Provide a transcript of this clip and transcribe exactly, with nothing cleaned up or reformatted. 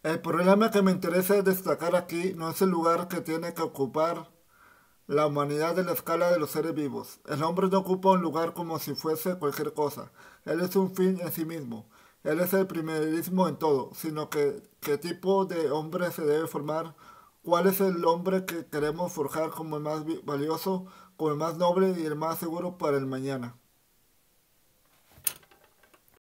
El problema que me interesa destacar aquí no es el lugar que tiene que ocupar la humanidad en la escala de los seres vivos. El hombre no ocupa un lugar como si fuese cualquier cosa. Él es un fin en sí mismo. Él es el primerismo en todo, sino que qué tipo de hombre se debe formar, cuál es el hombre que queremos forjar como el más vi- valioso, como el más noble y el más seguro para el mañana.